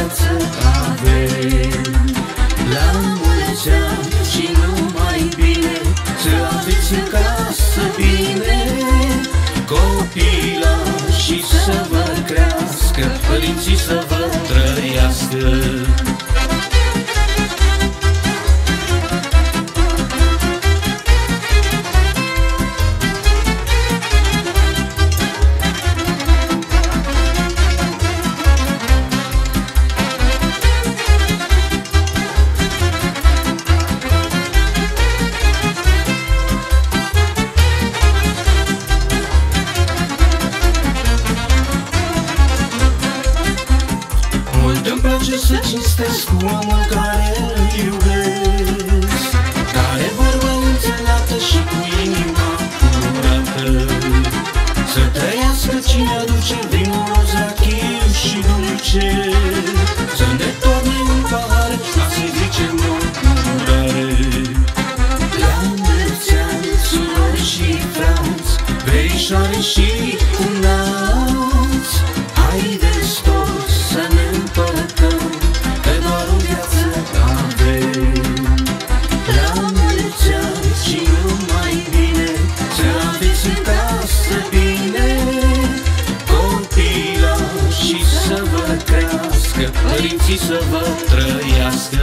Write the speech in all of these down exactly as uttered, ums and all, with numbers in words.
viață avem. La mulți ani și numai bine, să aveți în casă bine copilași și să vă crească, părinții să vă trăiască. Îmi place să cinstesc cu omul care îl iubesc, care vorba înțeleaptă și cu inima curată. Să trăiască cine aduce vinul rozachiu și dulce, să ne torne un pahar, ca să zicem o curare. La mulți ani, surori și frați, verișoare și cunați, haideți toți să ne împărătăm, că doar o viață avem. La mulți ani și numai bine, să aveți în casă bine copilași și să vă crească, părinții să vă trăiască.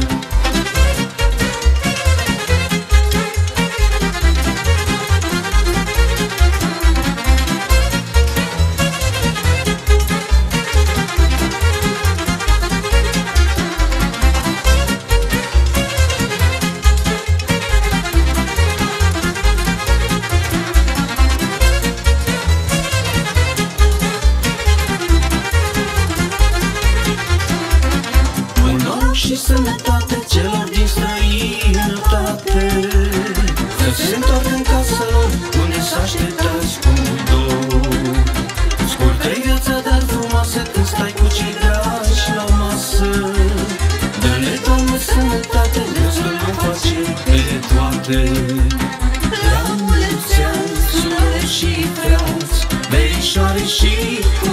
Și sănătate celor din străinătate, să se întoarcă în casă lor, unde s-a așteptați cu dor. Scurtă-i viața, dar frumoasă, când stai cu cei dragi la masă. Dă-ne, Doamne, sănătate, Dumnezeu vom face pe toate. La mulți ani, surori și frați, verișoare și